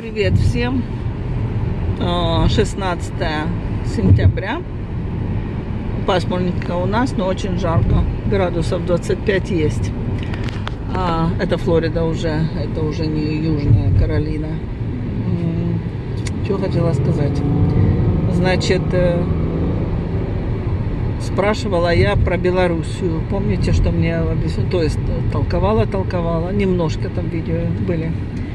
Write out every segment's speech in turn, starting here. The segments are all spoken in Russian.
Привет всем! 16 сентября. Пасмурненько у нас, но очень жарко. Градусов 25 есть. Это Флорида уже. Это уже не Южная Каролина. Что хотела сказать? Значит, спрашивала я про Белоруссию. Помните, что мне объяснили? То есть толковала. Немножко там видео были.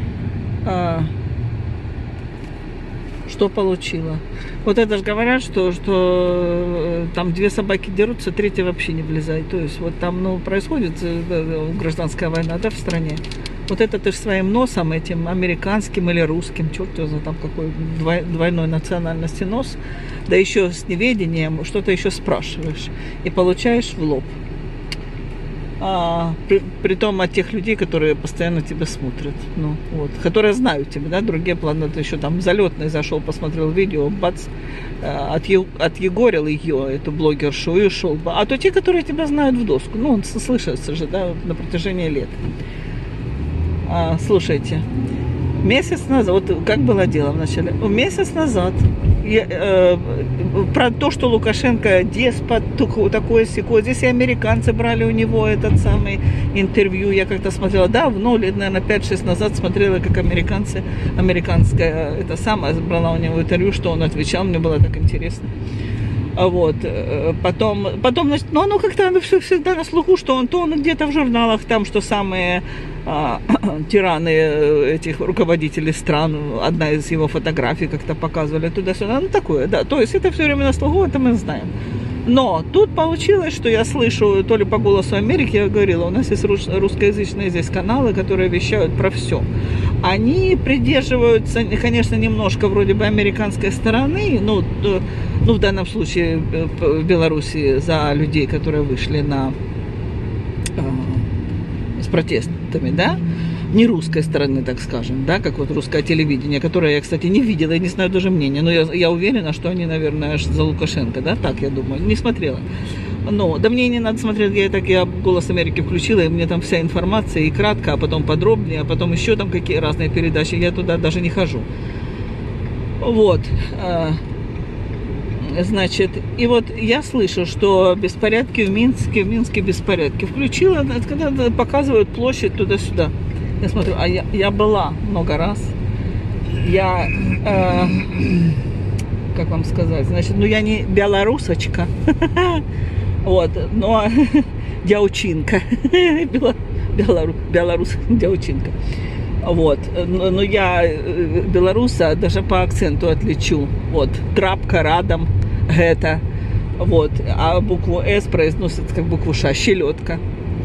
Что получила? Вот это же говорят, что там две собаки дерутся, третья вообще не влезает. То есть вот там, происходит гражданская война, да, в стране. Вот это ты же своим носом, этим американским или русским, черт его знает, там какой двойной национальности нос, да еще с неведением что-то еще спрашиваешь и получаешь в лоб. Притом от тех людей, которые постоянно тебя смотрят, которые знают тебя, да, другие планеты, еще там залетный зашел, посмотрел видео, бац, отъегорил ее, эту блогершу, и ушел. А то те, которые тебя знают в доску, слышится же, да, на протяжении лет. Слушайте, месяц назад, вот как было дело вначале, месяц назад, про то, что Лукашенко деспот, такой-сякой, здесь и американцы брали у него этот самый интервью, я как-то смотрела, давно, лет, наверное, 5-6 назад смотрела, как американская, это самая, брала у него интервью, что он отвечал, мне было так интересно. Вот, потом, значит, оно как-то всегда на слуху, что он где-то в журналах там, что самые тираны этих руководителей стран, одна из его фотографий как-то показывали туда-сюда, такое, да, то есть это все время на слуху, это мы знаем. Но тут получилось, что я слышу, то ли по голосу Америки, я говорила, у нас есть русскоязычные здесь каналы, которые вещают про все. Они придерживаются, конечно, немножко вроде бы американской стороны, в данном случае в Беларуси за людей, которые вышли с протестами, да, не русской стороны, так скажем, да, как вот русское телевидение, которое я, кстати, не видела, я не знаю даже мнения, но я уверена, что они, наверное, за Лукашенко, да, так я думаю, не смотрела. Да мне не надо смотреть, я «Голос Америки» включила, и мне там вся информация, и кратко, а потом подробнее, а потом еще там какие разные передачи, я туда даже не хожу. Вот, значит, и вот я слышу, что беспорядки в Минске беспорядки. Включила, когда показывают площадь туда-сюда. Я смотрю, я была много раз. Я, как вам сказать, значит, я не белорусочка, вот, но дяучинка, белорус дяучинка. Вот, но я белоруса даже по акценту отличу. Вот, трапка, радом, гэта, вот, а букву «С» произносится как букву «Ш», щелетка,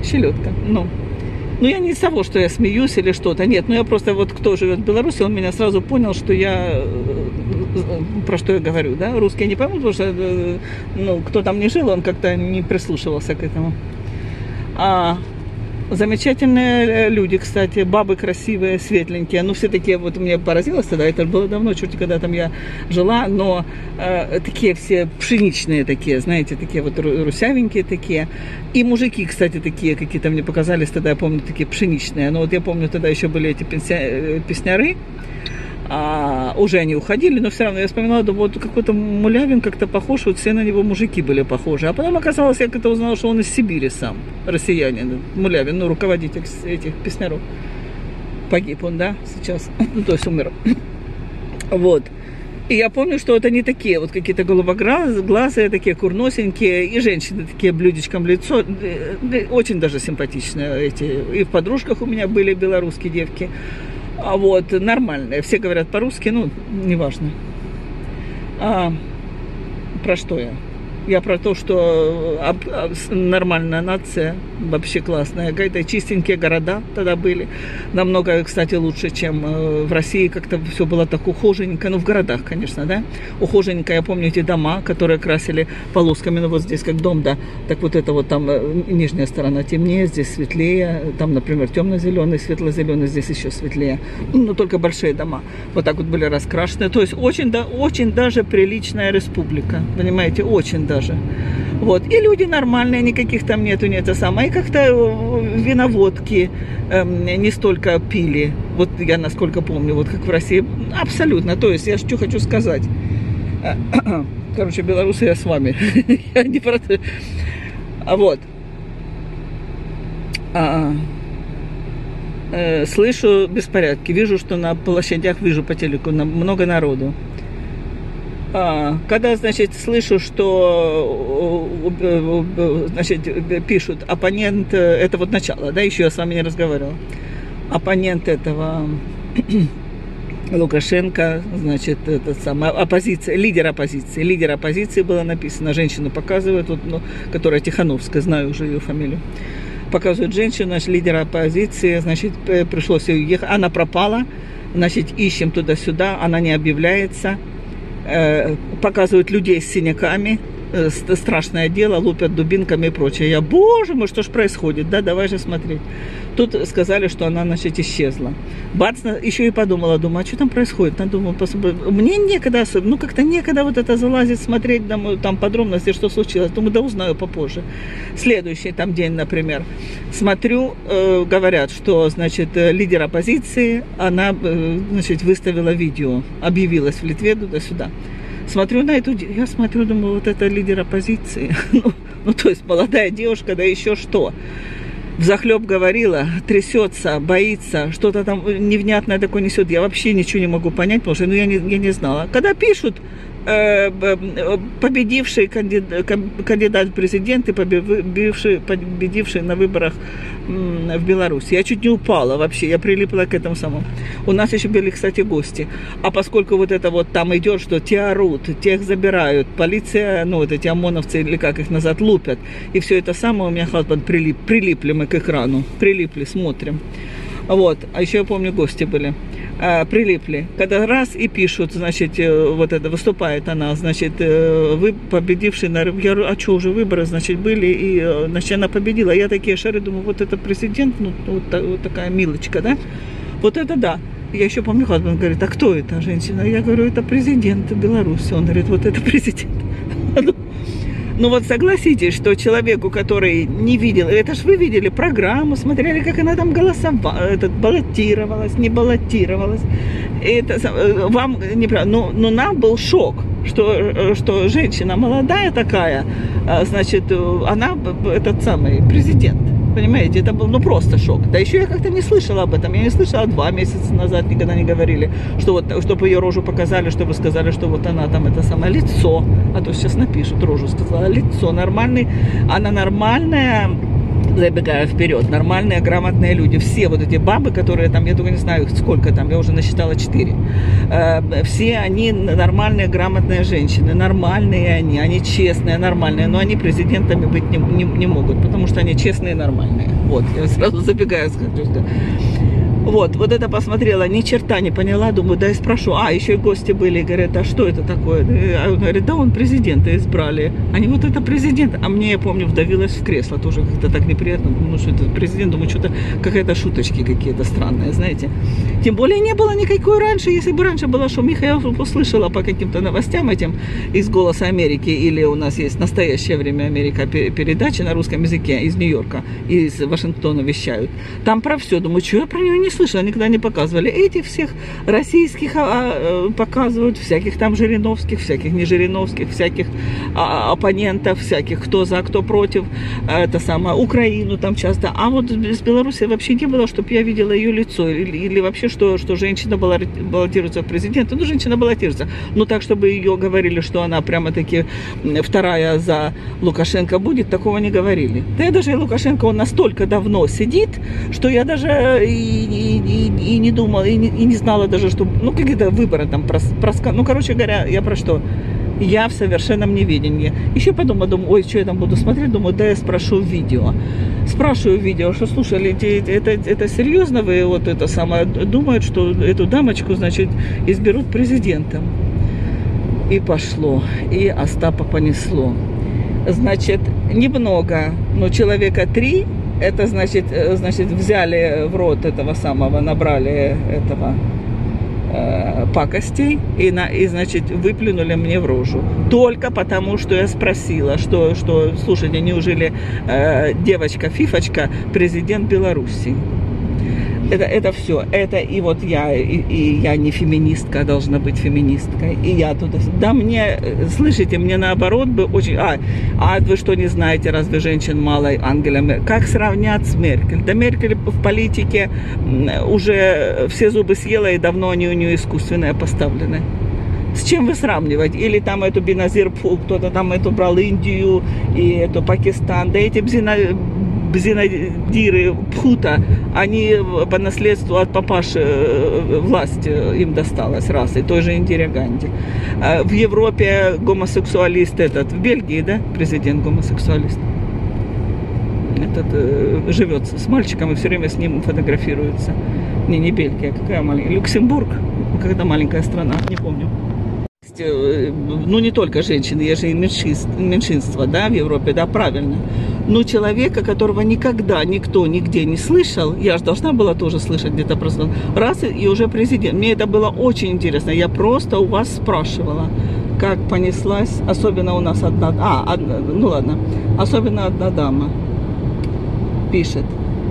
я не из того, что я смеюсь или что-то, нет, я просто, вот, кто живет в Беларуси, он меня сразу понял, что я, про что я говорю, да, русские не поймут, потому что, кто там не жил, он как-то не прислушивался к этому. Замечательные люди, кстати, бабы красивые, светленькие. Все такие, вот мне поразилось тогда, это было давно, черти, когда там я жила, но такие все пшеничные такие, знаете, такие вот русявенькие такие. И мужики, кстати, такие какие-то мне показались тогда, я помню, такие пшеничные. Но вот я помню, тогда еще были эти песняры. Уже они уходили, но все равно я вспоминала, вот какой-то Мулявин как-то похож, вот все на него мужики были похожи. А потом оказалось, я как-то узнала, что он из Сибири сам, россиянин, Мулявин, руководитель этих песняров. Погиб он, да, сейчас, то есть умер. Вот. И я помню, что вот они такие, вот какие-то голубоглазые, такие курносенькие, и женщины такие блюдечком лицо, очень даже симпатичные эти. И в подружках у меня были белорусские девки. Вот, нормальные. Все говорят по-русски, неважно. Про что я? Я про то, что нормальная нация, вообще классная. Какие-то чистенькие города тогда были. Намного, кстати, лучше, чем в России. Как-то все было так ухоженько. В городах, конечно, да. Ухоженько. Я помню эти дома, которые красили полосками. Вот здесь как дом, да. Так вот это вот там нижняя сторона темнее, здесь светлее. Там, например, темно-зеленый, светло-зеленый, здесь еще светлее. Но только большие дома. Вот так вот были раскрашены. То есть очень даже приличная республика. Понимаете, очень даже. Вот. И люди нормальные, никаких там нету, не это самое. И как-то виноводки не столько пили, вот я насколько помню, вот как в России. Абсолютно. То есть, я что хочу сказать. Короче, белорусы, я с вами. Я не про... Вот. Слышу беспорядки. Вижу, что на площадях, вижу по телеку, много народу. Когда, значит, слышу, что, значит, пишут оппонент, это вот начало, да, еще я с вами не разговаривала, оппонент этого Лукашенко, значит, этот самый, оппозиция, лидер оппозиции было написано, женщину показывают, вот, ну, которая Тихановская, знаю уже ее фамилию, показывают женщину, значит, лидера оппозиции, значит, пришлось ей уехать, она пропала, значит, ищем туда-сюда, она не объявляется. Показывают людей с синяками, страшное дело, лупят дубинками и прочее. Я, боже мой, что ж происходит, да, давай же смотреть. Тут сказали, что она, значит, исчезла. Бац, еще и подумала, думаю, а что там происходит? Думаю, мне некогда особенно, ну, как-то некогда вот это залазить, смотреть, там подробности, что случилось. Думаю, да узнаю попозже. Следующий там день, например, смотрю, говорят, что, значит, лидер оппозиции, она, значит, выставила видео, объявилась в Литве туда-сюда. Смотрю на эту, я смотрю, думаю, вот это лидер оппозиции, ну, то есть молодая девушка, да еще что. Взахлеб говорила, трясется, боится, что-то там невнятное такое несет. Я вообще ничего не могу понять, потому что я не знала. Когда пишут, победивший кандидат в президенты, победивший на выборах в Беларуси. Я чуть не упала вообще, я прилипла к этому самому. У нас еще были, кстати, гости. А поскольку вот это вот там идет, что те орут, тех забирают, полиция, ну вот эти ОМОНовцы, или как их назад, лупят. И все это самое у меня хлопот прилипли мы к экрану. Прилипли, смотрим. Вот. А еще я помню, гости были. Прилипли. Когда раз и пишут, значит, вот это, выступает она, значит, вы победивший на... Я говорю, а что, уже выборы, значит, были, и, значит, она победила. Я такие шары, думаю, вот это президент, ну, вот такая милочка, да? Вот это да. Я еще помню, он говорит, а кто эта женщина? Я говорю, это президент Беларуси. Он говорит, вот это президент. Ну вот согласитесь, что человеку, который не видел, это ж вы видели программу, смотрели, как она там голосовала, баллотировалась, не баллотировалась. Это вам неправильно. Но нам был шок, что женщина молодая такая, значит, она этот самый президент. Понимаете, это был ну просто шок. Да еще я как-то не слышала об этом. Я не слышала 2 месяца назад, никогда не говорили, что вот, чтобы ее рожу показали, чтобы сказали, что вот она там это самое лицо. А то сейчас напишут, рожу сказала, лицо нормальный. Она нормальная, забегая вперед, нормальные, грамотные люди. Все вот эти бабы, которые там, я только не знаю их сколько там, я уже насчитала 4. Все они нормальные, грамотные женщины. Нормальные они честные, нормальные. Но они президентами быть не могут, потому что они честные и нормальные. Вот, я сразу забегаю, скажу. Вот это посмотрела, ни черта не поняла, думаю, да и спрошу. Еще и гости были, говорят, а что это такое? А он говорит, да он президента избрали. Они вот это президент. А мне, я помню, вдавилась в кресло, тоже как-то так неприятно. Думаю, что это президент, думаю, что-то какая-то шуточки какие-то странные, знаете. Тем более не было никакой раньше. Если бы раньше было шумиха, я услышала по каким-то новостям этим из «Голоса Америки», или у нас есть «Настоящее время Америка» передачи на русском языке из Нью-Йорка, из Вашингтона вещают. Там про все. Думаю, что я про нее не слышала, никогда не показывали. Этих всех российских показывают, всяких там Жириновских, всяких не Жириновских, всяких оппонентов, всяких кто за, кто против, это самое, Украину там часто. А вот с Беларуси вообще не было, чтобы я видела ее лицо, или вообще, что женщина баллотируется в президенты. Ну, женщина баллотируется. Но так, чтобы ее говорили, что она прямо-таки вторая за Лукашенко будет, такого не говорили. Да я даже Лукашенко, он настолько давно сидит, что я даже и не думала, и не знала даже, что, ну, какие-то выборы там, ну, короче говоря, я про что? Я в совершенном неведении. Еще подумала, думаю, ой, что я там буду смотреть, думаю, да я спрошу видео. Спрашиваю видео, что, слушали, это серьезно вы вот это самое, думают, что эту дамочку, значит, изберут президентом? И пошло, и Остапа понесло. Значит, немного, но человека 3, это значит, взяли в рот этого самого, набрали этого пакостей и, значит, выплюнули мне в рожу. Только потому, что я спросила, что слушайте, неужели девочка-фифочка президент Беларуси? Это все. Это и вот я не феминистка, должна быть феминисткой. И я тут... Да мне, слышите, мне наоборот бы очень... А вы что, не знаете, разве женщин мало, Ангела Меркель? Как сравнять с Меркель? Да Меркель в политике уже все зубы съела, и давно они у нее искусственные поставлены. С чем вы сравнивать? Или там эту Беназир Пфу, кто-то там эту брал Индию и эту Пакистан. Да эти Бзинадиры Пхута, они по наследству от папаши власть им досталась, раз, и той же Индире Ганди. В Европе гомосексуалист этот, в Бельгии, да, президент гомосексуалист, этот живет с мальчиком и все время с ним фотографируется. Не Бельгия, какая маленькая, Люксембург, какая-то маленькая страна, не помню. Ну, не только женщины, есть же и меньшинство, да, в Европе, да, правильно. Но человека, которого никогда никто нигде не слышал, я же должна была тоже слышать где-то просто, раз, и уже президент. Мне это было очень интересно. Я просто у вас спрашивала, как понеслась, особенно у нас особенно одна дама пишет.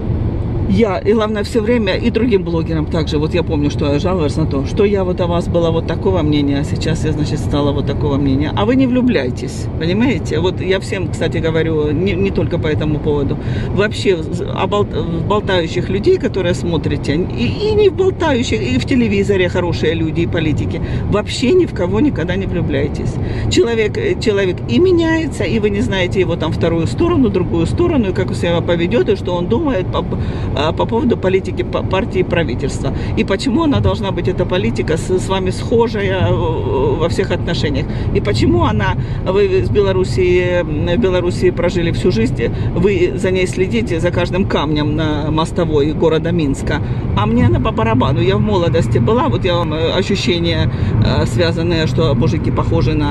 И главное, все время, и другим блогерам также, вот я помню, что я жаловалась на то, что я вот о вас была вот такого мнения, а сейчас я, значит, стала вот такого мнения. А вы не влюбляйтесь, понимаете? Вот я всем, кстати, говорю, не только по этому поводу. Вообще, в болтающих людей, которые смотрите, и не в болтающих, и в телевизоре хорошие люди, и политики, вообще ни в кого никогда не влюбляйтесь. Человек и меняется, и вы не знаете его там вторую сторону, другую сторону, и как он себя поведет, и что он думает по поводу политики партии и правительства. И почему она должна быть, эта политика, с вами схожая во всех отношениях. И почему вы в Белоруссии прожили всю жизнь, вы за ней следите, за каждым камнем на мостовой города Минска. А мне она по барабану. Я в молодости была, вот я вам ощущения, связанные, что мужики похожи на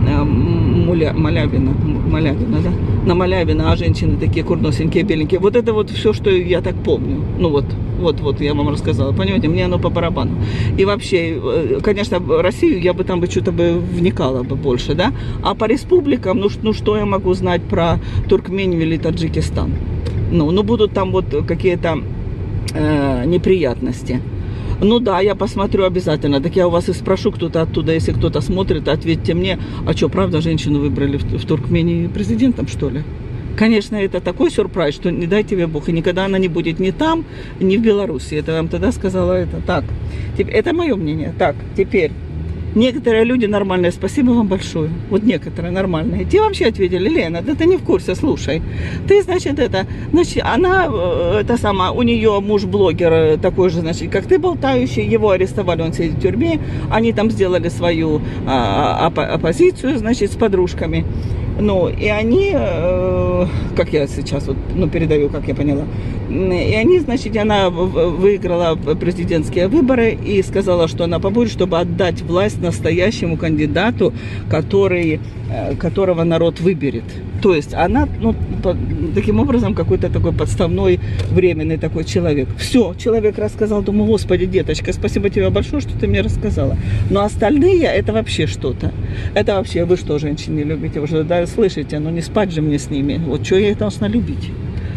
Малявина, да? На Малявина, а женщины такие курносенькие, беленькие. Вот это вот все, что я так помню. Ну вот я вам рассказала. Понимаете, мне оно по барабану. И вообще, конечно, Россию я бы там что-то вникала бы больше, да? А по республикам, ну что я могу знать про Туркмению или Таджикистан? Ну будут там вот какие-то неприятности. Ну да, я посмотрю обязательно. Так я у вас и спрошу, кто-то оттуда, если кто-то смотрит, ответьте мне, а что, правда, женщину выбрали в Туркмении президентом, что ли? Конечно, это такой сюрприз, что не дай тебе Бог, и никогда она не будет ни там, ни в Беларуси. Это я вам тогда сказала это. Так, это мое мнение. Так, теперь. Некоторые люди нормальные, спасибо вам большое. Вот некоторые нормальные. Те вообще ответили: Лена, да ты не в курсе, слушай. Ты, значит, она, у нее муж-блогер такой же, значит, как ты, болтающий. Его арестовали, он сидит в тюрьме. Они там сделали свою оппозицию, значит, с подружками. Ну, и они, как я сейчас передаю, как я поняла, и они, значит, она выиграла президентские выборы и сказала, что она побудет, чтобы отдать власть настоящему кандидату, которого народ выберет. То есть она, таким образом, какой-то такой подставной, временный такой человек. Все, человек рассказал, думаю, господи, деточка, спасибо тебе большое, что ты мне рассказала. Но остальные, это вообще что-то. Это вообще, вы что, женщины, любите? Вы же, да, слышите, не спать же мне с ними. Вот что я их должна любить?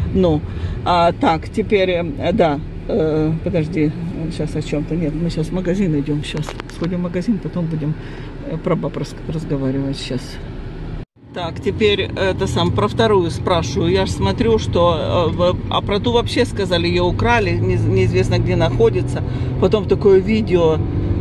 Так, теперь, да, подожди, сейчас о чем-то, нет, мы сейчас в магазин идем, сейчас сходим в магазин, потом будем про баб разговаривать сейчас. Так, теперь про вторую спрашиваю. Я же смотрю, что про ту вообще сказали, ее украли, неизвестно где находится. Потом такое видео,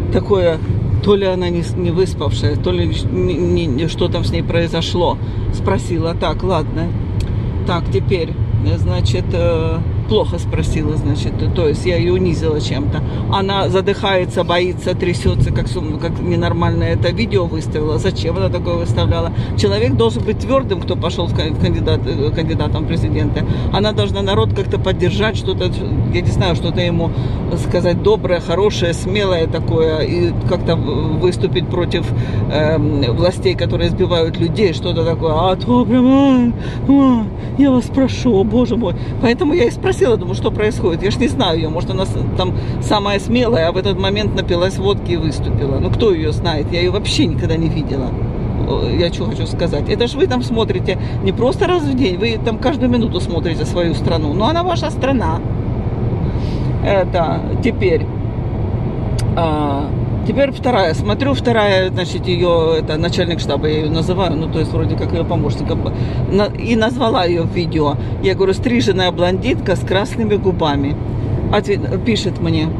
то ли она не выспавшая, то ли что там с ней произошло. Спросила, так, ладно. Так, теперь, значит, плохо спросила, значит, то есть я ее унизила чем-то. Она задыхается, боится, трясется, как ненормальное это видео выставила. Зачем она такое выставляла? Человек должен быть твердым, кто пошел в кандидатом в президенты. Она должна народ как-то поддержать, что-то, я не знаю, что-то ему сказать доброе, хорошее, смелое такое, и как-то выступить против властей, которые избивают людей, что-то такое. Я вас прошу, о боже мой. Поэтому я и спросила. села, думаю, что происходит. Я ж не знаю ее, может, она там самая смелая, а в этот момент напилась водки и выступила. Ну, кто ее знает? Я ее вообще никогда не видела. Я что хочу сказать. Это ж вы там смотрите не просто раз в день, вы там каждую минуту смотрите свою страну. Но она ваша страна. Это теперь... Теперь вторая. Смотрю, вторая, значит, ее, это начальник штаба, я ее называю, ну, то есть, вроде как ее помощника. И назвала ее в видео. Я говорю, стриженная блондинка с красными губами. Пишет мне,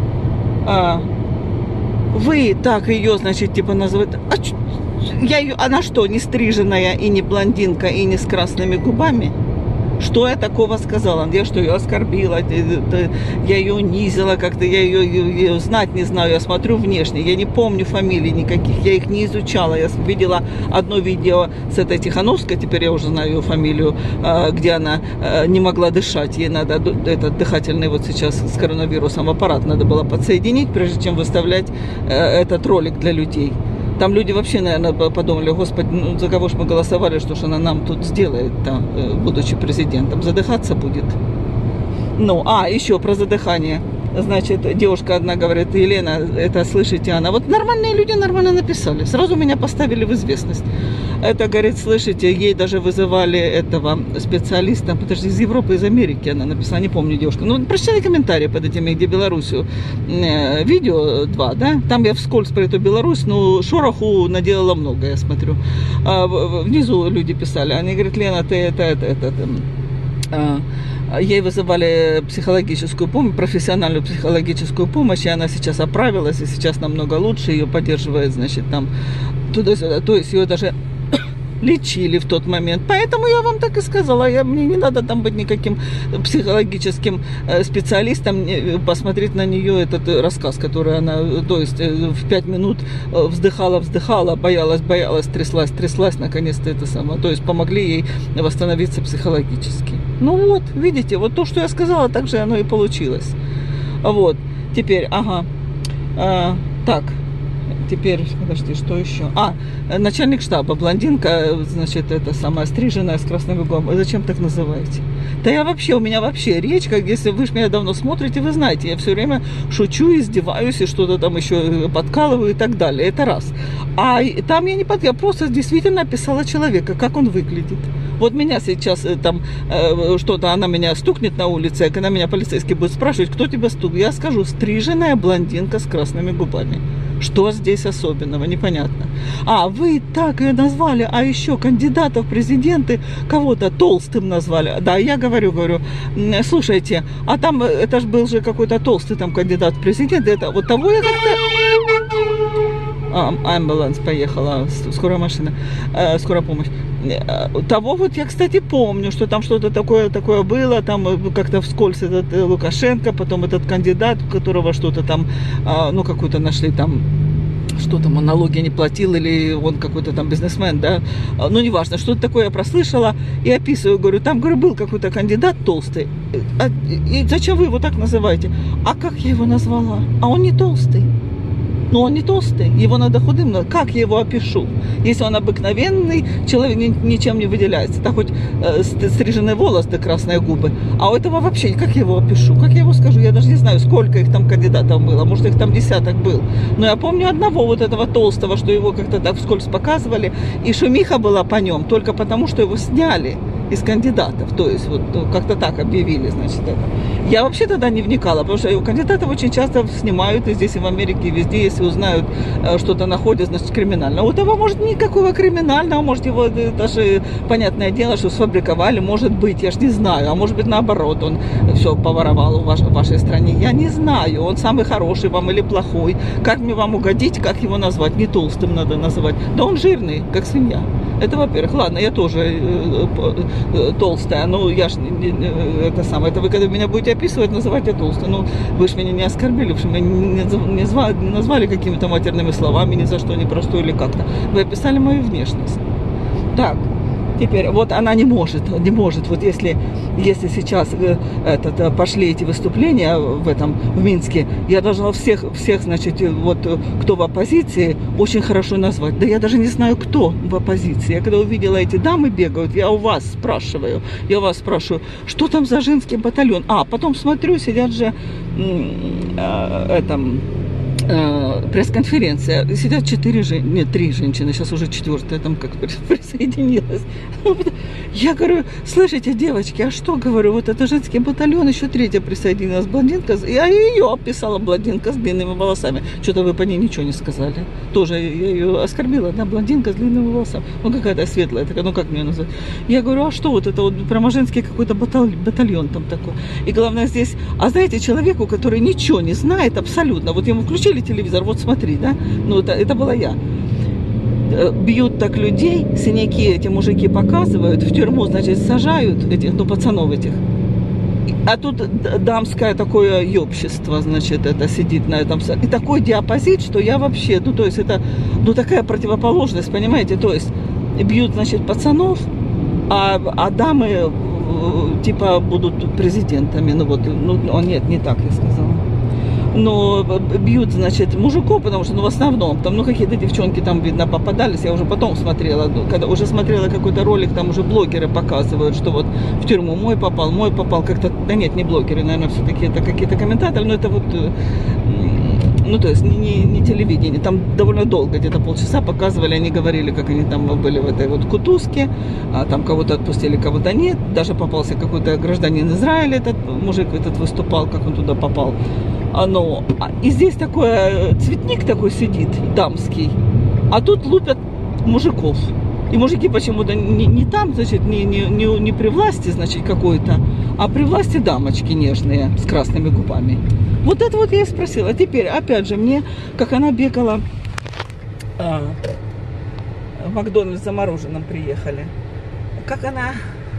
вы так ее, значит, типа называете. Она что, не стриженная и не блондинка, и не с красными губами? Что я такого сказала? Я что, ее оскорбила, я ее унизила как-то, я ее знать не знаю, я смотрю внешне, я не помню фамилий никаких, я их не изучала. Я видела одно видео с этой Тихановской, теперь я уже знаю ее фамилию, где она не могла дышать, ей надо этот дыхательный вот сейчас с коронавирусом аппарат надо было подсоединить, прежде чем выставлять этот ролик для людей. Там люди вообще, наверное, подумали, господи, ну за кого ж мы голосовали, что ж она нам тут сделает, будучи президентом, задыхаться будет. Ну, еще про задыхание. Значит, девушка одна говорит, Елена, это слышите, она, вот нормальные люди нормально написали, сразу меня поставили в известность. Это, говорит, слышите, ей даже вызывали этого специалиста, подожди, из Европы, из Америки она написала, не помню девушка. Ну, прочитали комментарии под этими, где Белоруссию, видео 2, да, там я вскользь про эту Беларусь, ну, шороху наделала много, я смотрю. Внизу люди писали, они говорят, Лена, ты ей вызывали психологическую помощь, профессиональную психологическую помощь, и она сейчас оправилась, и сейчас намного лучше, ее поддерживает, значит, там, туда-сюда, то есть ее даже лечили в тот момент. Поэтому я вам так и сказала, мне не надо там быть никаким психологическим специалистом, посмотреть на нее этот рассказ, который она, то есть в 5 минут вздыхала, боялась, тряслась, наконец-то это самое. То есть помогли ей восстановиться психологически. Ну вот, видите, вот то, что я сказала, так же оно и получилось. Вот, теперь, так. Теперь, подожди, что еще? Начальник штаба, блондинка, значит, это самая стриженная с красными губами. Зачем так называете? Да у меня вообще речь, как если вы же меня давно смотрите, вы знаете, я все время шучу, издеваюсь и что-то там еще подкалываю и так далее. Это раз. Там я просто действительно описала человека, как он выглядит. Вот меня сейчас там что-то, она меня стукнет на улице, а когда меня полицейский будет спрашивать, кто тебя стукнет, я скажу, стриженная блондинка с красными губами. Что здесь особенного? Непонятно. Вы так ее назвали, а еще кандидатов в президенты кого-то толстым назвали. Да, я говорю, слушайте, там, это же был же какой-то толстый там кандидат в президенты, это вот того я как-то... Амбуланс поехала, скорая машина, скорая помощь. Того вот я, кстати, помню, что там что-то такое было, там как-то вскользь этот Лукашенко, потом этот кандидат, у которого что-то там, какую-то нашли там, что там, он налоги не платил, или он какой-то там бизнесмен, да, ну, неважно, что-то такое я прослышала, и описываю, говорю, там, был какой-то кандидат толстый, и зачем вы его так называете? Как я его назвала? Он не толстый. Но он не толстый, его надо худым, как я его опишу? Если он обыкновенный, человек ничем не выделяется. Это хоть стриженный волос, да красные губы. А у этого вообще, как я его опишу? Как я его скажу? Я даже не знаю, сколько их там кандидатов было. Может, их там десяток был. Но я помню одного вот этого толстого, что его как-то так вскользь показывали. И шумиха была по нем только потому, что его сняли из кандидатов. То есть вот как-то так объявили, значит, это. Я вообще тогда не вникала, потому что кандидатов очень часто снимают и здесь, и в Америке, и везде, если узнают, что-то находят, значит, криминально. У того, может, никакого криминального, может, его даже, понятное дело, что сфабриковали, может быть, я ж не знаю, а может быть, наоборот, он все поворовал в вашей стране. Я не знаю, он самый хороший вам или плохой. Как мне вам угодить, как его назвать? Не толстым надо называть. Да он жирный, как свинья. Это, во-первых. Ладно, я тоже толстая, но я ж это самое. Это вы, когда меня будете описывать, называть я толстой. Ну, вы же меня не оскорбили, вы же меня не назвали какими-то матерными словами, ни за что, ни про что или как-то. Вы описали мою внешность. Так, Теперь, вот она не может, вот если сейчас пошли эти выступления в Минске, я должна всех, значит, вот, кто в оппозиции, очень хорошо назвать. Да я даже не знаю, кто в оппозиции. Я когда увидела эти дамы бегают, я у вас спрашиваю, что там за женский батальон? А, потом смотрю, сидят же, пресс-конференция. Сидят 3 женщины, сейчас уже 4-я там как присоединилась. Я говорю, слышите, девочки, а что, говорю, вот это женский батальон, еще 3-я присоединилась, блондинка, я ее описала, блондинка с длинными волосами. Что-то вы по ней ничего не сказали. Тоже я ее оскорбила, да, блондинка с длинными волосами. Ну, какая-то светлая, такая, ну, как мне назвать? Я говорю, а что вот это вот прямо женский какой-то батальон там такой. И главное здесь, а знаете, человеку, который ничего не знает абсолютно, вот ему включили телевизор, вот смотри, да, ну, это была я. Бьют так людей, синяки эти мужики показывают, в тюрьму, значит, сажают этих, ну, пацанов этих. А тут дамское такое общество, значит, это сидит на этом. И такой диапазит, что я вообще, ну, то есть это, ну, такая противоположность, понимаете, то есть бьют, значит, пацанов, а дамы, типа, будут президентами, ну, вот, ну, нет, не так я сказала. Но бьют, значит, мужиков, потому что, ну, в основном, там, ну, какие-то девчонки там, видно, попадались, я уже потом смотрела, когда уже смотрела какой-то ролик, там уже блогеры показывают, что вот в тюрьму мой попал, как-то, да нет, не блогеры, наверное, все-таки это какие-то комментаторы, но это вот, ну, то есть не телевидение, там довольно долго, где-то полчаса показывали, они говорили, как они там были в этой вот кутузке, а там кого-то отпустили, кого-то нет, даже попался какой-то гражданин Израиля, этот мужик этот выступал, как он туда попал. И здесь такой цветник такой сидит, дамский, а тут лупят мужиков. И мужики почему-то не там, значит, не при власти, значит, какой-то, а при власти дамочки нежные с красными губами. Вот это вот я и спросила. Теперь, опять же, мне, как она бегала, в Макдональдс за мороженым приехали, как она...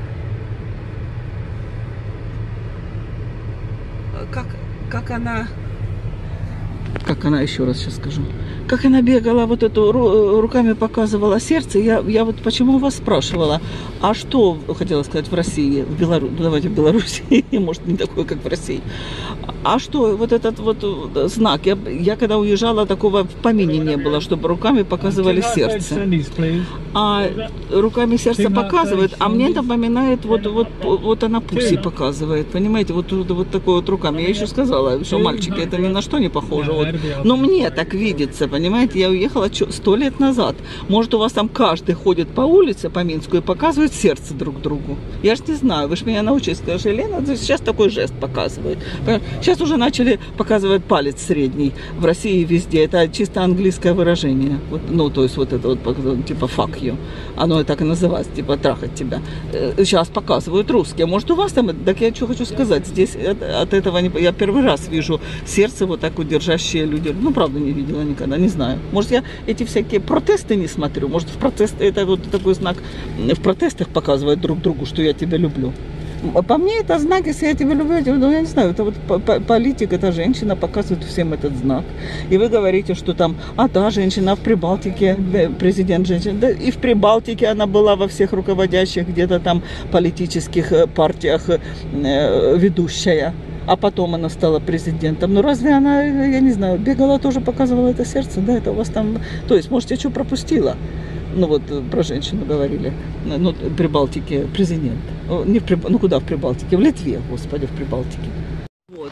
Как она, еще раз сейчас скажу, как она бегала, вот эту руками показывала сердце, я вот почему вас спрашивала, а что, хотела сказать, в России, в Беларуси, может, не такое, как в России, а что, вот этот вот знак, я когда уезжала, такого в помине не было, чтобы руками показывали сердце. А руками сердце показывает, а мне напоминает, вот она пуси показывает, понимаете, вот такой вот руками. Я еще сказала, что мальчики, это ни на что не похоже, вот. Но мне так видится, понимаете, я уехала 100 лет назад. Может, у вас там каждый ходит по улице, по Минску, и показывает сердце друг другу. Я же не знаю, вы же меня научили, скажи, Елена, сейчас такой жест показывают. Сейчас уже начали показывать палец средний в России везде. Это чисто английское выражение. Вот, ну, то есть вот это вот, типа fuck you. Оно так и называется, типа трахать тебя. Сейчас показывают русские. Может, у вас там, так я что хочу сказать, здесь от этого я первый раз вижу сердце вот так вот держащие люди. Ну, правда, не видела никогда, не знаю. Может, я эти всякие протесты не смотрю. Может, в протесты, это вот такой знак, в протестах показывают друг другу, что я тебя люблю. По мне это знак, если я тебя люблю, ну, я не знаю, это вот политик, эта женщина показывает всем этот знак. И вы говорите, что там, да, женщина в Прибалтике, президент женщин, да, и в Прибалтике она была во всех руководящих где-то там политических партиях ведущая. А потом она стала президентом. Ну, разве она, я не знаю, бегала тоже, показывала это сердце, да, это у вас там, то есть, может, я что пропустила? Ну, вот про женщину говорили, ну, в Прибалтике президент. Не в ну, куда в Прибалтике? В Литве, господи, в Прибалтике. Вот.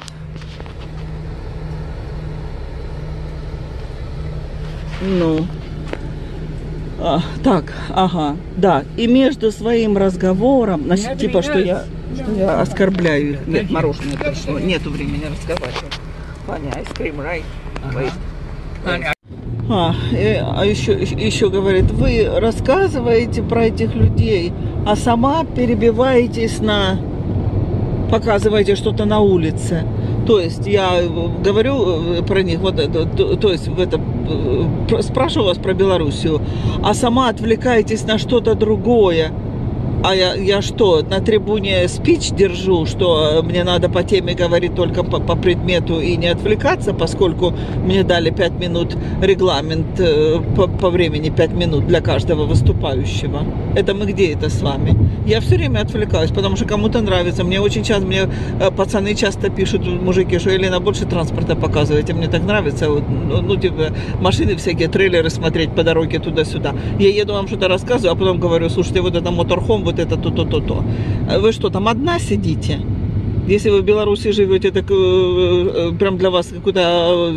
Ну, так, ага, да. И между своим разговором, значит, типа, что я оскорбляю их. Нет, мороженое пришло. Нету времени разговаривать. Ваня, айскрим, рай. Еще говорит, вы рассказываете про этих людей, а сама перебиваетесь показываете что-то на улице. То есть я говорю про них, вот это, то есть спрашиваю вас про Белоруссию, а сама отвлекаетесь на что-то другое. А я что, на трибуне спич держу, что мне надо по теме говорить только по предмету и не отвлекаться, поскольку мне дали 5 минут регламент по времени, 5 минут для каждого выступающего. Это мы где это с вами? Я все время отвлекаюсь, потому что кому-то нравится. Мне очень часто, пацаны часто пишут, мужики, что Елена больше транспорта показываете, мне так нравится. Ну, типа, машины всякие, трейлеры смотреть по дороге туда-сюда. Я еду, вам что-то рассказываю, а потом говорю, слушайте, вот это моторхом, вот это то-то. Вы что, там одна сидите? Если вы в Беларуси живете, так прям для вас какое-то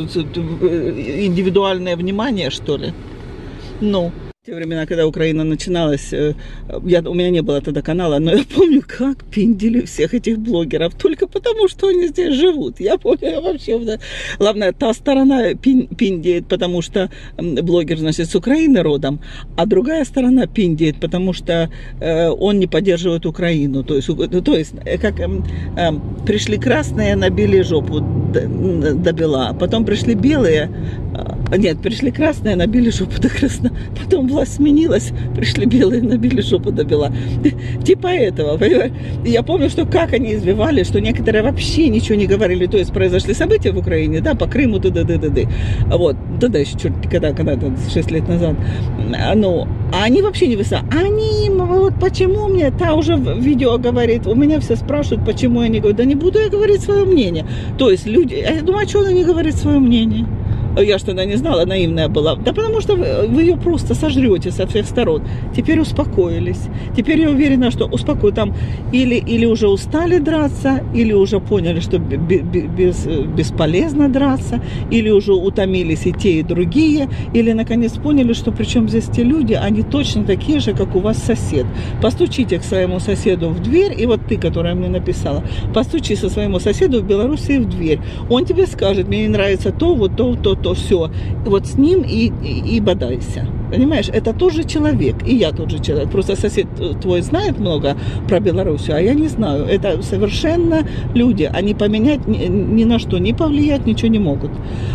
индивидуальное внимание, что ли? Ну, в те времена, когда Украина начиналась, у меня не было тогда канала, но я помню, как пиндили всех этих блогеров, только потому, что они здесь живут. Я помню, вообще, главное, та сторона пиндеет, потому что блогер, значит, с Украины родом, а другая сторона пиндеет, потому что он не поддерживает Украину. То есть как пришли красные, набили жопу до бела, потом пришли белые, нет, пришли красные, набили жопу до красна, потом власть сменилась, пришли белые, набили жопу до бела. Типа этого, понимаешь? Я помню, что как они избивали, что некоторые вообще ничего не говорили. То есть произошли события в Украине, да, по Крыму, ды-ды-ды-ды-ды. Вот, да, еще черт, когда 6 лет назад. Ну, а они вообще не высоко. Они, вот почему мне, та уже в видео говорит, у меня все спрашивают, почему я не говорю. Да не буду я говорить свое мнение. То есть люди, я думаю, а что она не говорит свое мнение? Я ж тогда не знала, наивная была. Да потому что вы ее просто сожрете со всех сторон. Теперь успокоились. Теперь я уверена, что там или уже устали драться, или уже поняли, что бесполезно драться, или уже утомились и те, и другие, или наконец поняли, что причем здесь те люди, они точно такие же, как у вас сосед. Постучите к своему соседу в дверь, и вот ты, которая мне написала, постучи со своему соседу в Беларуси в дверь. Он тебе скажет, мне не нравится то, вот то, все. Вот с ним и бодайся. Понимаешь, это тоже человек, и я тот же человек. Просто сосед твой знает много про Белоруссию, а я не знаю. Это совершенно люди. Они поменять ни на что, не повлиять, ничего не могут.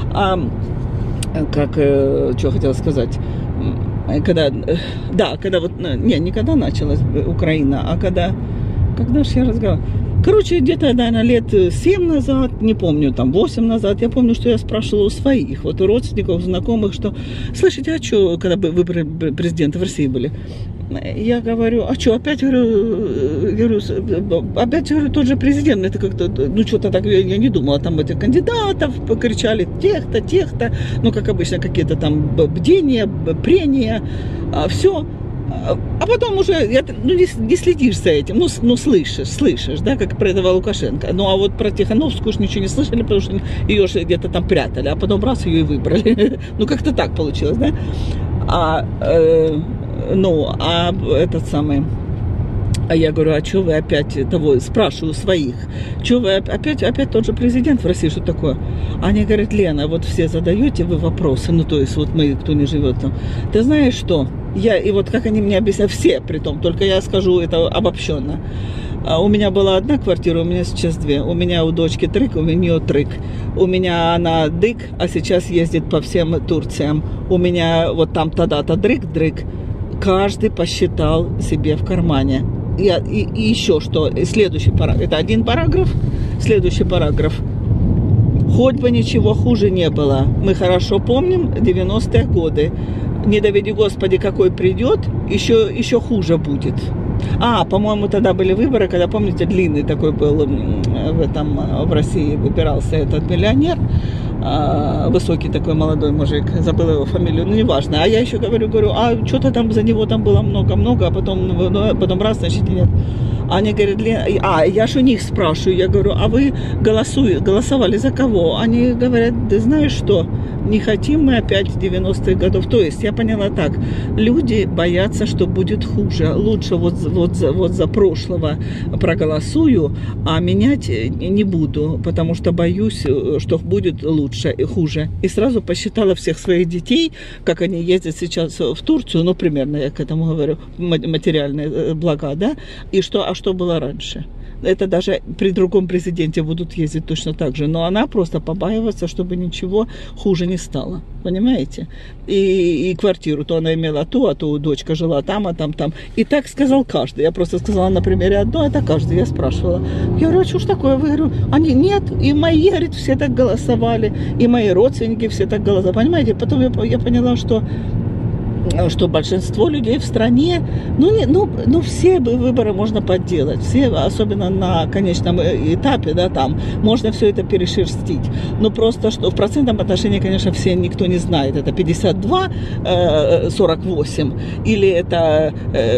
Что хотела сказать? Когда вот, не когда началась Украина, а когда же я разговаривала? Короче, где-то, наверное, лет 7 назад, не помню, там 8 назад, я помню, что я спрашивала у своих, вот у родственников, знакомых, что, слышите, а что, когда выборы президента в России были? Я говорю, а что, опять, говорю, тот же президент, это как-то, ну, что-то так, я не думала, там этих кандидатов покричали, тех-то, ну, как обычно, какие-то там бдения, прения, все. А потом уже не следишь за этим, ну слышишь, да, как про этого Лукашенко. Ну, а вот про Тихановскую уж ничего не слышали, потому что ее же где-то там прятали, а потом раз ее и выбрали. Ну, как-то так получилось, да? А я говорю, а что вы опять спрашиваю своих, что вы опять тот же президент в России, что такое? Они говорят, Лена, вот все задаете вы вопросы, ну, то есть вот мы, кто не живет там, ты знаешь что? И вот как они мне объясняют, все при том, только я скажу это обобщенно. У меня была одна квартира, у меня сейчас 2. У меня у дочки трык, у нее трык. У меня она дык, а сейчас ездит по всем Турциям. У меня вот там тогда-то дрык. Каждый посчитал себе в кармане. И еще что, следующий параграф, это один параграф, следующий параграф. Хоть бы ничего хуже не было. Мы хорошо помним 90-е годы. Не доведи, Господи, какой придет, еще хуже будет. По-моему, тогда были выборы, когда, помните, длинный такой был в России выбирался этот миллионер, высокий такой молодой мужик, забыл его фамилию, ну, неважно. А я еще говорю, а что-то там за него там было много-много, а потом раз, значит, нет. Они говорят, я же у них спрашиваю, я говорю, а вы голосовали за кого? Они говорят, ты знаешь что, не хотим мы опять 90-х годов. То есть я поняла так, люди боятся, что будет хуже. Лучше вот за прошлого проголосую, а менять не буду, потому что боюсь, что будет лучше и хуже. И сразу посчитала всех своих детей, как они ездят сейчас в Турцию, ну, примерно я к этому говорю, материальные блага, да, и что было раньше. это даже при другом президенте будут ездить точно так же. Но она просто побаивается, чтобы ничего хуже не стало. Понимаете? И квартиру, то она имела ту, а то дочка жила там, а там. И так сказал каждый. Я просто сказала на примере одной, это каждый. Я спрашивала. Я говорю, а что ж такое? Вы говорю, они нет, и мои, говорит, все так голосовали, и мои родственники все так голосовали. Понимаете? Потом я поняла, что большинство людей в стране, все выборы можно подделать, все, особенно на конечном этапе, да, там, можно все это перешерстить. Но просто, что в процентном отношении, конечно, все никто не знает, это 52-48, или это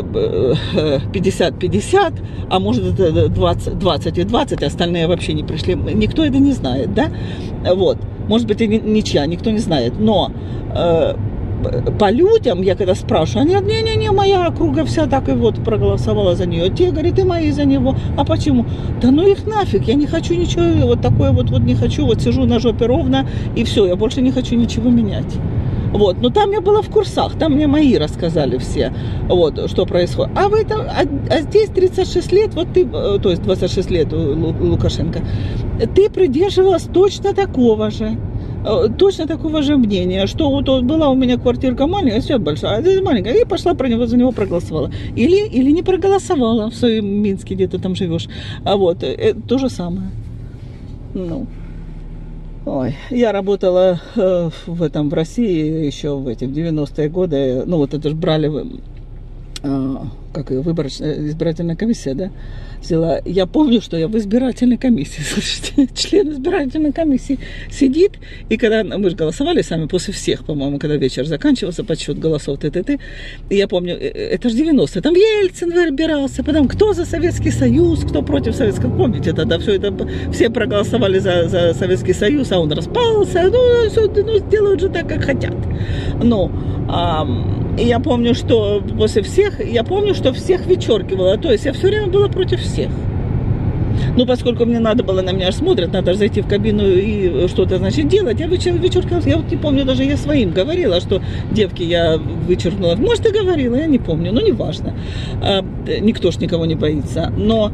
50-50, а может это 20 и 20, остальные вообще не пришли, никто это не знает, да, вот, может быть и ничья, никто не знает, но по людям, я когда спрашиваю, они говорят, не, моя округа вся так и вот проголосовала за нее. Те, говорят, и мои за него. А почему? Да ну их нафиг, я не хочу ничего, вот такое вот не хочу, вот сижу на жопе ровно, и все, я больше не хочу ничего менять. Вот, но там я была в курсах, там мне мои рассказали все, вот, что происходит. А здесь 36 лет, вот ты, то есть 26 лет у Лукашенко, ты придерживалась точно такого же мнения, что вот была у меня квартирка маленькая, все большая, а здесь маленькая, и пошла за него проголосовала. Или не проголосовала в своем Минске, где ты там живешь. А вот, то же самое. Я работала в России еще в 90-е годы, это же брали, избирательная комиссия, да, взяла. Я помню, что я в избирательной комиссии, слушайте, член избирательной комиссии сидит, и когда мы же голосовали сами после всех, по-моему, когда вечер заканчивался, подсчет голосов, и я помню, это же 90-е, там Ельцин выбирался, потом кто за Советский Союз, кто против Советского, помните, тогда все это, все проголосовали за Советский Союз, а он распался, делают же так, как хотят. И я помню, что после всех, всех вычеркивала. То есть я все время была против всех. Поскольку мне надо было, на меня смотрят, надо же зайти в кабину и что-то, делать, я вычеркивала. Я вот не помню, даже я своим говорила, что девки я вычеркнула. Может, и говорила, я не помню, но неважно. Никто ж никого не боится.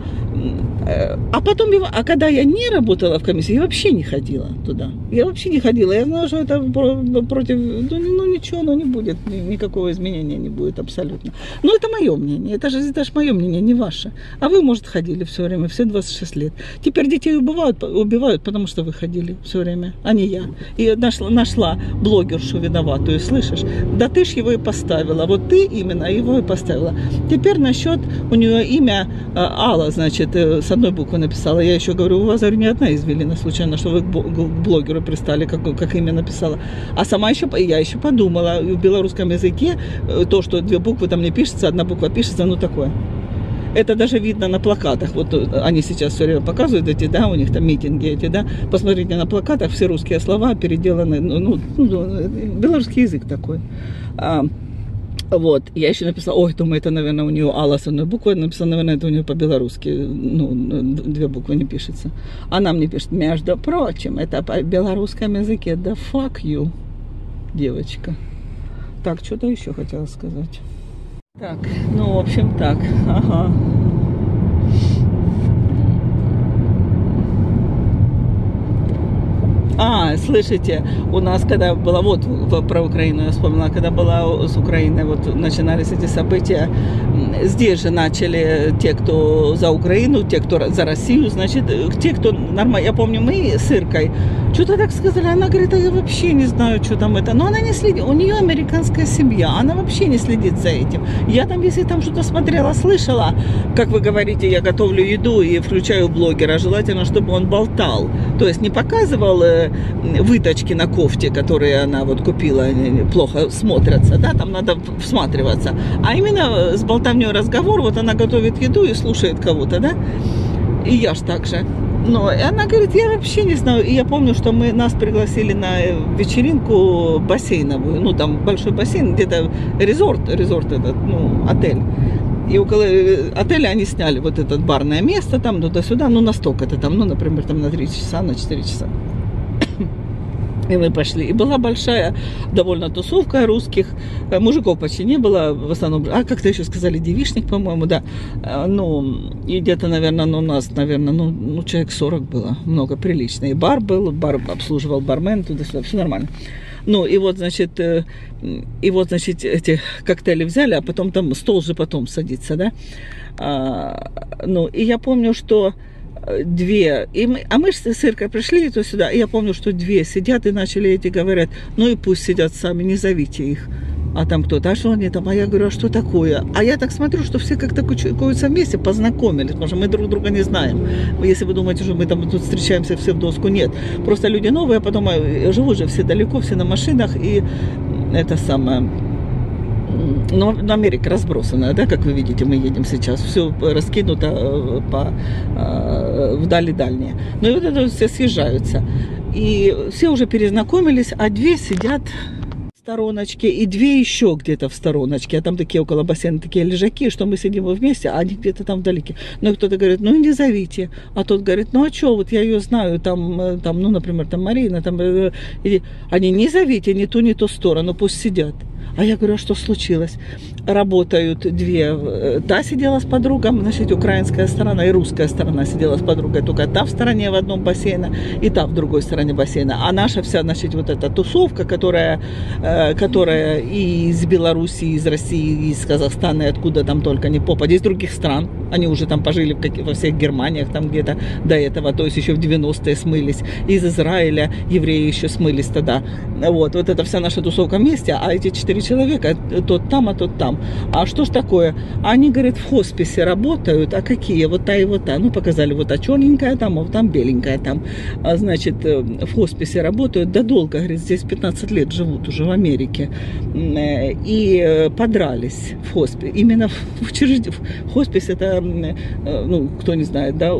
А когда я не работала в комиссии, я вообще не ходила туда. Я знала, что это против, ничего, не будет, никакого изменения не будет абсолютно. Но это мое мнение, это же мое мнение, не ваше. А вы, может, ходили все время, все 26 лет. Теперь детей убивают, потому что вы ходили все время, а не я. И нашла блогершу виноватую, слышишь? Да ты ж его и поставила, вот ты именно его и поставила. Теперь насчет, у нее имя Алла, значит, с одной буквы написала. Я еще говорю, у вас, не одна извилина случайно, что вы к блогеру пристали, как имя написала. А сама я еще подумала, в белорусском языке то, что две буквы там не пишется, одна буква пишется, такое. Это даже видно на плакатах. Вот они сейчас все время показывают эти, да, у них там митинги эти, да. Посмотрите на плакатах, все русские слова переделаны, белорусский язык такой. Вот, я еще написала, думаю, это, наверное, у нее Алла с одной буквой, написала, наверное, это у нее по-белорусски, две буквы не пишется. Она мне пишет, между прочим, это по белорусском языке, да fuck you, девочка. Так, что-то еще хотела сказать. Так, в общем, так, ага. Слышите, у нас когда было, про Украину я вспомнила, когда была с Украиной, начинались эти события, здесь же начали те, кто за Украину, те, кто за Россию, значит, те, кто нормально, я помню, мы с Иркой, что-то так сказали, она говорит, я вообще не знаю, что там это, но она не следит, у нее американская семья, она вообще не следит за этим. Я там, если там что-то смотрела, слышала, как вы говорите, я готовлю еду и включаю блогера, желательно, чтобы он болтал, то есть не показывал выточки на кофте, которые она купила, плохо смотрятся, да, там надо всматриваться, а именно с болтовней разговор, она готовит еду и слушает кого-то, да, и я ж так же. И она говорит, я вообще не знаю. И я помню, что нас пригласили на вечеринку бассейновую. Там большой бассейн, где-то резорт этот, отель. И около отеля они сняли это барное место, там туда-сюда, на столько-то там, например, там на 3 часа, на 4 часа. И мы пошли. И была большая довольно тусовка русских. Мужиков почти не было. В основном, как-то еще сказали, девичник, по-моему, да. Ну, и где-то, наверное, у нас, наверное, человек 40 было. Много, прилично. И бар был, бар обслуживал бармен, туда-сюда, все нормально. Ну, и вот, значит, эти коктейли взяли, а потом там стол же потом садится, да. Ну, и я помню, что две, мы с Иркой пришли то сюда, и я помню, что две сидят и начали эти говорят, ну и пусть сидят сами, не зовите их. А там кто-то, а что они там? А я говорю, а что такое? А я так смотрю, что все как-то кучкуются вместе, познакомились, потому что мы друг друга не знаем. Если вы думаете, что мы там тут встречаемся все в доску, нет. Просто люди новые, а потом живут же все далеко, все на машинах, и это самое... Но Америка разбросанная, да, как вы видите, мы едем сейчас, все раскинуто вдали дальние. Ну и вот это все съезжаются. И все уже перезнакомились, а две сидят в стороночке, и две еще где-то в стороночке. А там такие около бассейна такие лежаки, что мы сидим вместе, а они где-то там вдалеке. Ну, кто-то говорит, ну, не зовите. А тот говорит, ну, а что, вот я ее знаю, там ну, например, там Марина, там... Они, не зовите ни ту сторону, пусть сидят. А я говорю, а что случилось? Работают две. Та сидела с подругом, значит, украинская сторона и русская сторона сидела с подругой. Только та в стороне в одном бассейне и та в другой стороне бассейна. А наша вся, значит, вот эта тусовка, которая и из Беларуси, из России, из Казахстана, и откуда там только не попади, из других стран. Они уже там пожили во всех Германиях, там где-то до этого, то есть еще в 90-е смылись. Из Израиля евреи еще смылись тогда. Вот это вся наша тусовка вместе, а эти 4 человека, тот там, а тот там. А что ж такое? Они, говорят, в хосписе работают, а какие? Вот та и вот та. Ну, показали, вот та черненькая там, а вот там беленькая там. Значит, в хосписе работают, да долго, говорит, здесь 15 лет живут уже в Америке. И подрались в хосписе. Именно в хосписе это, ну, кто не знает, да,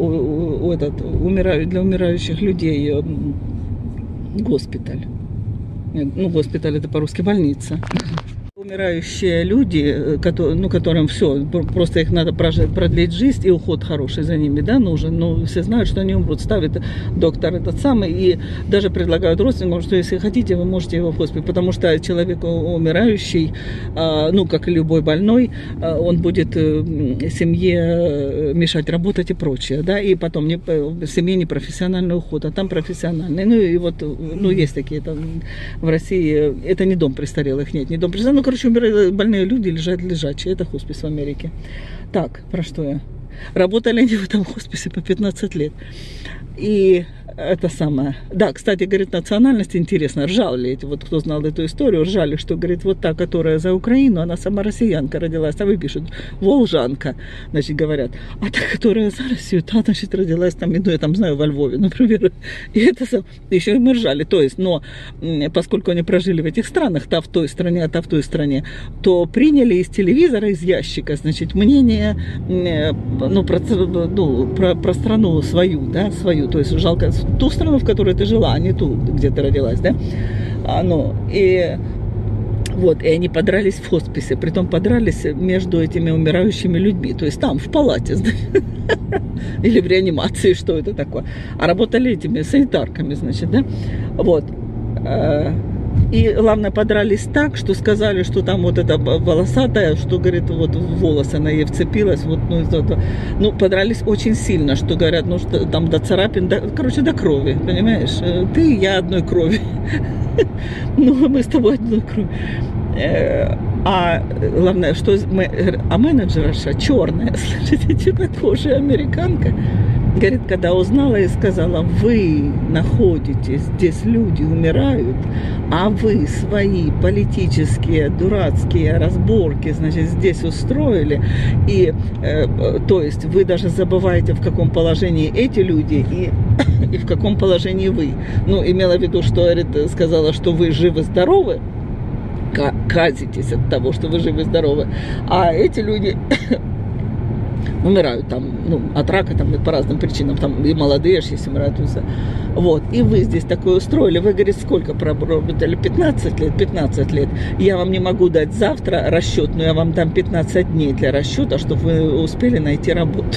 для умирающих людей госпиталь. Ну, госпиталь это по-русски больница. Умирающие люди, которым все, просто их надо продлить жизнь, и уход хороший за ними, да, нужен. Но все знают, что они умрут. Ставит доктор этот самый, и даже предлагают родственникам, что если хотите, вы можете его в хоспис, потому что человек умирающий, ну, как и любой больной, он будет семье мешать работать и прочее, да, и потом в семье не профессиональный уход, а там профессиональный. Ну, и вот, ну, есть такие там в России, это не дом престарелых, нет, не дом престарелых, ну, короче, больные люди лежат лежачие. Это хоспис в Америке. Так, про что я? Работали они в этом хосписе по 15 лет. И это самое. Да, кстати, говорит, национальность интересно. Ржали эти, вот кто знал эту историю, ржали, что, говорит, вот та, которая за Украину, она сама россиянка родилась. Там и пишут, волжанка, значит, говорят. А та, которая за Россию, та, значит, родилась там, ну, я там знаю, во Львове, например. И это еще и мы ржали. То есть, но поскольку они прожили в этих странах, та в той стране, а та в той стране, то приняли из телевизора, из ящика, значит, мнение, ну, про страну свою, да, свою. То есть, жалко ту страну, в которой ты жила, а не ту, где ты родилась, да? И вот, и они подрались в хосписе, притом подрались между этими умирающими людьми, то есть там, в палате, или в реанимации, что это такое. А работали этими санитарками, значит, да? Вот. И, главное, подрались так, что сказали, что там вот эта волосатая, что, говорит, вот в волосы она ей вцепилась, вот, ну, подрались очень сильно, что, говорят, ну, что там до царапин, короче, до крови, понимаешь? Ты и я одной крови. Ну, мы с тобой одной крови. А главное, что менеджерша черная, слышите, темнокожая американка, говорит, когда узнала и сказала, вы находитесь, здесь люди умирают, а вы свои политические, дурацкие разборки, значит, здесь устроили, и, то есть, вы даже забываете, в каком положении эти люди и в каком положении вы. Ну, имела в виду, что, говорит, сказала, что вы живы-здоровы, казитесь от того, что вы живы-здоровы, а эти люди... умирают там, ну, от рака, там, по разным причинам, там и молодые, если умирают. Вот, и вы здесь такое устроили, вы, говорит, сколько проработали? 15 лет, 15 лет. Я вам не могу дать завтра расчет, но я вам дам 15 дней для расчета, чтобы вы успели найти работу.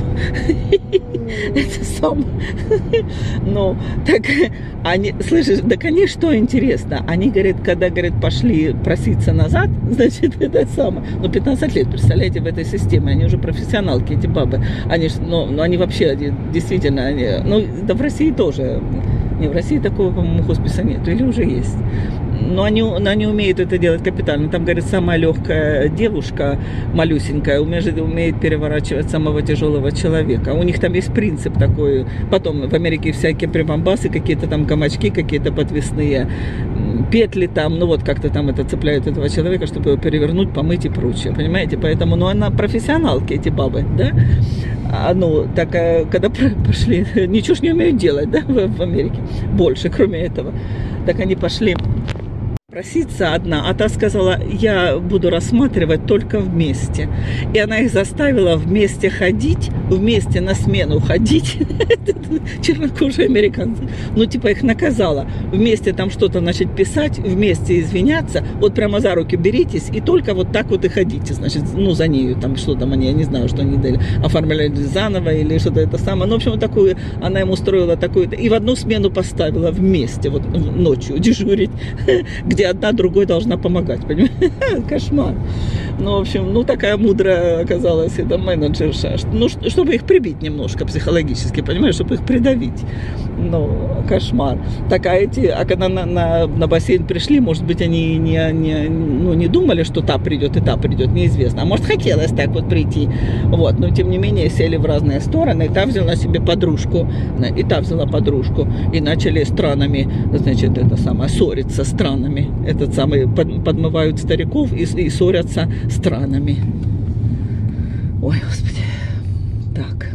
Это самое. Ну, так, они, слышишь, да, конечно, что интересно, они, говорят, когда, говорят, пошли проситься назад, значит, это самое, ну, 15 лет, представляете, в этой системе, они уже профессионалки, эти бабы, они, ну, они вообще, они, действительно, они, ну, да в России тоже, не в России такого, по-моему, хосписа нет, или уже есть. Но они умеют это делать капитально. Там, говорит, самая легкая девушка, малюсенькая, умеет переворачивать самого тяжелого человека. У них там есть принцип такой. Потом в Америке всякие прибамбасы, какие-то там гамачки, какие-то подвесные петли там, ну вот как-то там это цепляют этого человека, чтобы его перевернуть, помыть и прочее. Понимаете? Поэтому, ну, она профессионалки, эти бабы, да? Ну, так, когда пошли, ничего ж не умеют делать, да, в Америке. Больше, кроме этого. Так они пошли проситься одна, а та сказала, я буду рассматривать только вместе. И она их заставила вместе ходить, вместе на смену ходить. Чернокожие американцы. Ну, типа их наказала. Вместе там что-то, значит, писать, вместе извиняться. Вот прямо за руки беритесь и только вот так вот и ходите, значит, ну, за нею. Там что там они, я не знаю, что они дали. Оформляли заново или что-то это самое. Ну, в общем, вот такую, она им устроила такую. И в одну смену поставила вместе, вот ночью дежурить, где одна другой должна помогать, понимаете? Кошмар. Ну, в общем, ну, такая мудрая оказалась эта менеджерша. Ну, чтобы их прибить немножко психологически, понимаешь, чтобы их придавить. Ну, кошмар. Так, а когда на бассейн пришли, может быть, они не думали, что та придет и та придет, неизвестно. А может, хотелось так вот прийти. Вот, но, тем не менее, сели в разные стороны, и та взяла себе подружку, и та взяла подружку, и начали странами, значит, это самое, ссориться странами. Этот самый, подмывают стариков и ссорятся странами. Ой, Господи. Так.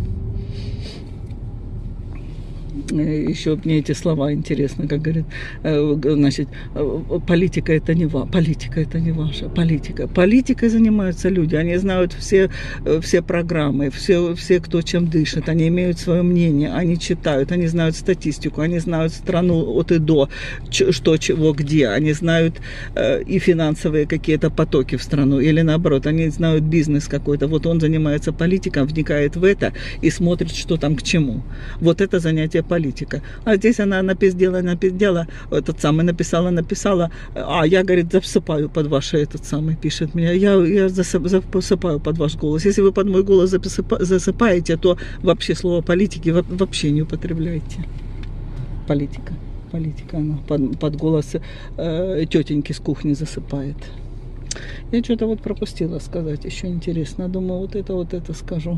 Еще мне эти слова интересны, как говорят, значит, политика это не ваша, политика. Политикой занимаются люди, они знают все программы, все, кто чем дышит, они имеют свое мнение, они читают, они знают статистику, они знают страну от и до, что, чего, где, они знают и финансовые какие-то потоки в страну, или наоборот, они знают бизнес какой-то, вот он занимается политикой, вникает в это и смотрит, что там к чему. Вот это занятие политика. А здесь она напиздела, этот самый написала, а я, говорит, засыпаю под ваш этот самый, пишет мне, я засыпаю под ваш голос. Если вы под мой голос засыпаете, то вообще слово политики вообще не употребляйте. Политика, она под голос тетеньки с кухни засыпает. Я что-то вот пропустила сказать, еще интересно, думаю, вот это скажу.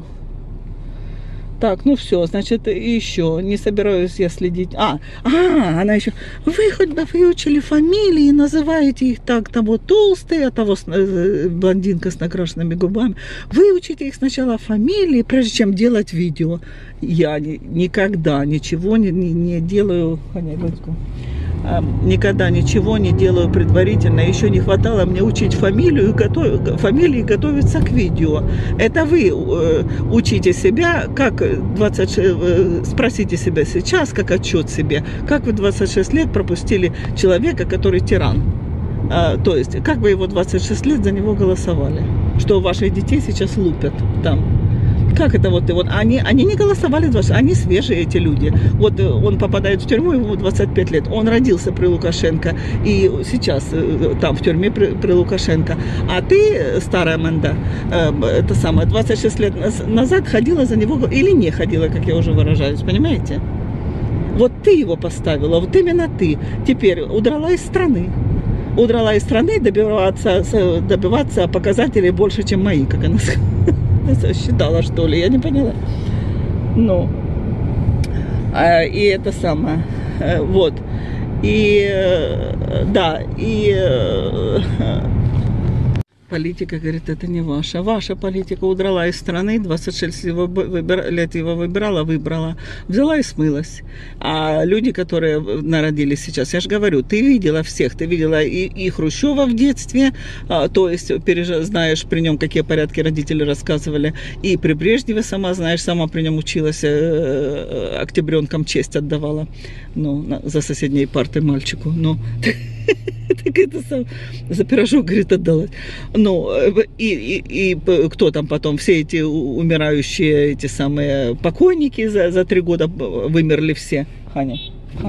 Так, ну все, значит, еще не собираюсь я следить. Она еще, вы хоть бы выучили фамилии, называете их так, того толстые, а того блондинка с накрашенными губами. Выучите их сначала фамилии, прежде чем делать видео. Я никогда ничего не делаю. Никогда ничего не делаю предварительно. Еще не хватало мне учить фамилии готовиться к видео. Это вы учите себя, как 26, спросите себя сейчас, как отчет себе, как вы 26 лет пропустили человека, который тиран. То есть, как вы его 26 лет за него голосовали. Что ваших детей сейчас лупят там. Как это вот они не голосовали, они свежие, эти люди. Вот он попадает в тюрьму, ему 25 лет. Он родился при Лукашенко и сейчас там в тюрьме при Лукашенко. А ты, старая манда, 26 лет назад ходила за него, или не ходила, как я уже выражаюсь, понимаете? Вот ты его поставила, вот именно ты. Теперь удрала из страны. Добиваться показателей больше, чем мои, как она сказала. Считала, что ли, я не поняла. Ну, и это самое, вот, и, да, и, Политика, говорит, это не ваша. Ваша политика удрала из страны, 26 лет его выбрала, взяла и смылась. А люди, которые народились сейчас, я же говорю, ты видела всех, ты видела и Хрущева в детстве, то есть знаешь при нем, какие порядки родители рассказывали, и при Брежневе сама знаешь, сама при нем училась, октябренкам честь отдавала, ну, за соседней партой мальчику, ну... Так это сам за пирожок, говорит, отдалась. Ну, и кто там потом? Все эти умирающие, эти самые покойники за 3 года вымерли все. Ханя.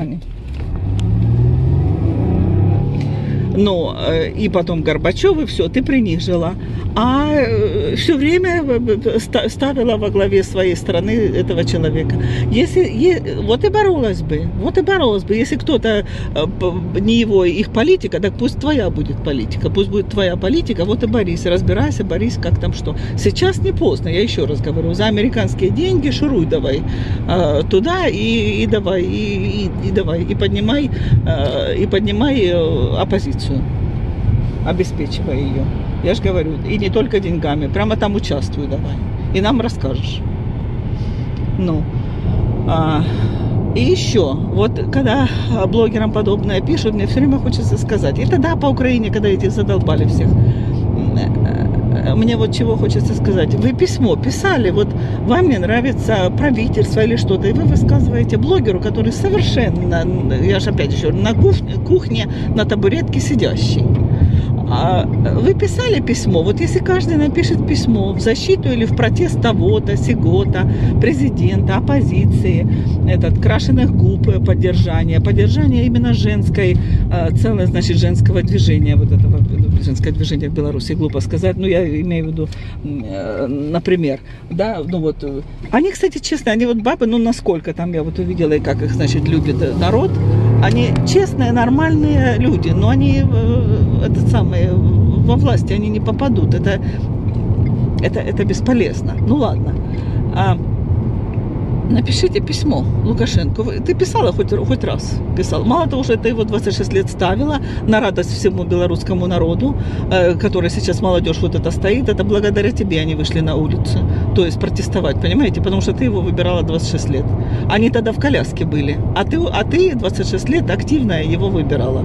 Ну, и потом Горбачев, и все, ты при них жила. А все время ставила во главе своей страны этого человека. Вот и боролась бы. Если кто-то не его, их политика, так пусть твоя будет политика. Пусть будет твоя политика, вот и борись, разбирайся, борись, как там что. Сейчас не поздно, я еще раз говорю, за американские деньги шуруй давай туда и давай, и поднимай оппозицию. Обеспечивая ее. Я же говорю, и не только деньгами, прямо там участвуй давай. И нам расскажешь. Ну, и еще, вот когда блогерам подобное пишут, мне все время хочется сказать, и тогда по Украине, когда эти задолбали всех, мне вот чего хочется сказать. Вы письмо писали, вот вам не нравится правительство или что-то, и вы высказываете блогеру, который совершенно, я же опять еще, на кухне на табуретке сидящий. Вы писали письмо, вот если каждый напишет письмо в защиту или в протест того-то, сего-то, президента, оппозиции, крашеных губ, поддержание именно женской, целое, значит, женского движения, вот этого женское движение в Беларуси, глупо сказать, но я имею в виду, например, да, ну вот, они, кстати, честно, они вот бабы, ну насколько там я вот увидела, и как их, значит, любит народ, они честные, нормальные люди, но они, во власти они не попадут, это бесполезно, ну ладно. Напишите письмо Лукашенко. Ты писала хоть раз? Писала. Мало того, что ты его 26 лет ставила на радость всему белорусскому народу, который сейчас молодежь вот это стоит, это благодаря тебе они вышли на улицу. То есть протестовать, понимаете? Потому что ты его выбирала 26 лет. Они тогда в коляске были. А ты 26 лет активно его выбирала.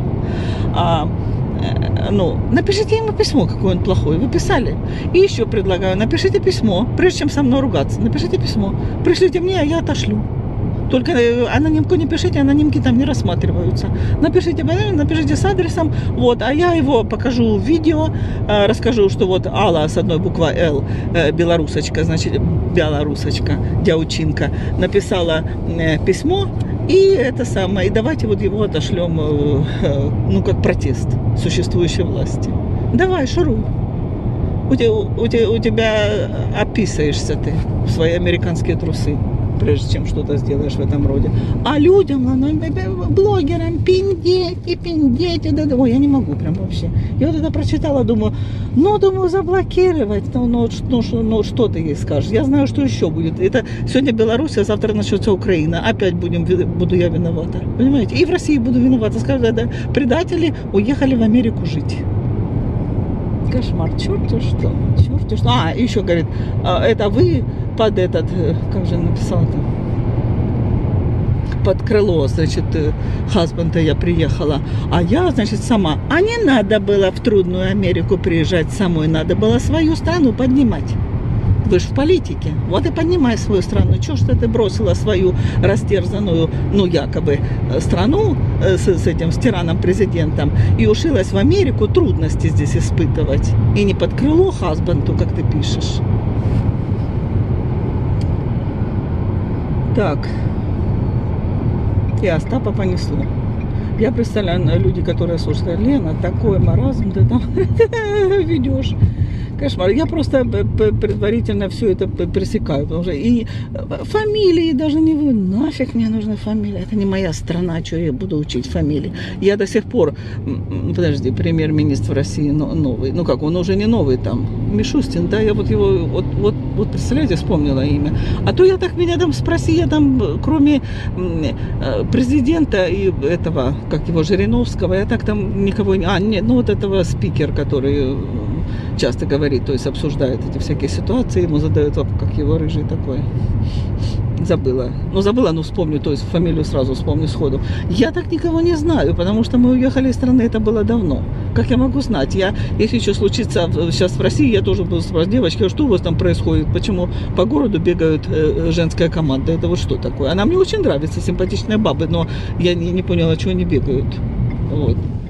Ну, напишите ему письмо, какой он плохой. Вы писали. И еще предлагаю, напишите письмо, прежде чем со мной ругаться. Напишите письмо. Пришлите мне, а я отошлю. Только анонимку не пишите, анонимки там не рассматриваются. Напишите с адресом, вот, а я его покажу в видео, расскажу, что вот Алла с одной буквой Л, белорусочка, значит, дяучинка, написала письмо, и это самое, и давайте вот его отошлем, ну, как протест существующей власти. Давай, шуруй. У тебя описаешься ты в свои американские трусы, прежде чем что-то сделаешь в этом роде. А людям, блогерам, пиндеть. Ой, я не могу прям вообще. Я вот это прочитала, думаю, заблокировать. Ну, что ты ей скажешь? Я знаю, что еще будет. Это сегодня Беларусь, а завтра начнется Украина. Опять буду я виновата. Понимаете? И в России буду виновата. Скажут, да, предатели уехали в Америку жить. Кошмар, черт что. Еще говорит, это вы под как же написал-то? Под крыло, значит, хазбанда я приехала, а я, значит, сама. А не надо было в трудную Америку приезжать самой, надо было свою страну поднимать. Вы же в политике, вот и поднимай свою страну. Чего ж ты бросила свою растерзанную, ну, якобы, страну с этим, с тираном-президентом и ушилась в Америку трудности здесь испытывать. И не под крыло хазбанду, как ты пишешь. Так. И Остапа понесло. Я представляю, люди, которые слушают, Лена, такой маразм ты там ведешь. Кошмар. Я просто предварительно все это пресекаю, потому что и фамилии даже не вы, нафиг мне нужна фамилия, это не моя страна, что я буду учить фамилии. Я до сих пор, подожди, премьер-министр России новый, ну как, он уже не новый там, Мишустин, да, я вот его, вот представляете, вспомнила имя. А то я так, меня там спроси, я там, кроме президента и этого, как его, Жириновского, я так там никого не, ну вот этого спикер, который часто говорит, то есть обсуждает эти всякие ситуации, ему задают вопрос, как его рыжий такой. Забыла, но вспомню, то есть фамилию сразу вспомню сходу. Я так никого не знаю, потому что мы уехали из страны, это было давно. Как я могу знать? Если что случится сейчас в России, я тоже буду спрашивать, девочки, а что у вас там происходит? Почему по городу бегают женская команда? Это вот что такое? Она мне очень нравится, симпатичные бабы, но я не поняла, чего они бегают. Вот.